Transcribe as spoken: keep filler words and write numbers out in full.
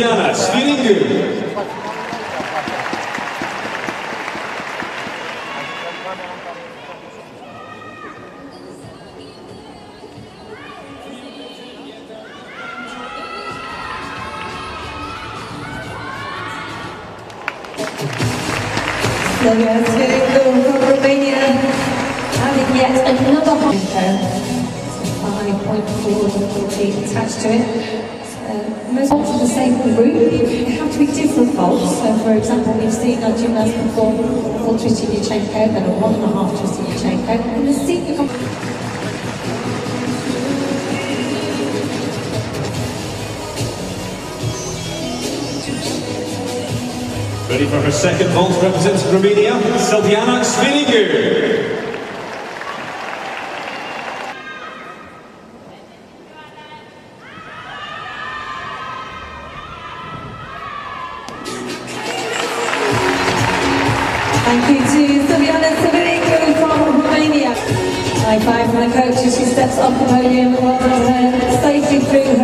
Silviana, Sfiringu. Sfiringu from Romania, having yet another five point four feet attached to it. Uh, most bolts are the same group, they have to be different bolts. So for example, we've seen our gymnast perform a full twisted Yachenko, then a one and a half twisted Yachenko, and the secret. Ready for her second vault representing Romania, Silviana, Sfiringu. Thank you to Silviana Sfiringu from Romania. High five from the coach as she steps off the podium, well done her safely through her